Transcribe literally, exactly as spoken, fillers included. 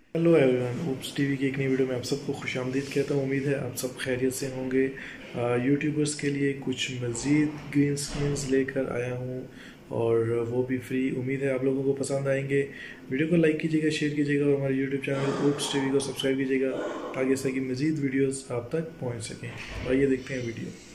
Hello everyone, oops TV की एक नई वीडियो में आप सबको खुशामदीद कहता हूँ। उम्मीद है आप सब खैरियत से होंगे। यूट्यूबर्स के लिए कुछ मज़ीद ग्रीन स्क्रीन्स लेकर आया हूँ और वो भी फ्री। उम्मीद है आप लोगों को पसंद आएंगे। वीडियो को लाइक कीजिएगा, शेयर कीजिएगा और हमारे यूट्यूब चैनल ऊप्स टीवी को सब्सक्राइब कीजिएगा ताकि इस तरह की मज़ीद वीडियोज़ आप तक पहुँच सकें। आइए देखते हैं वीडियो।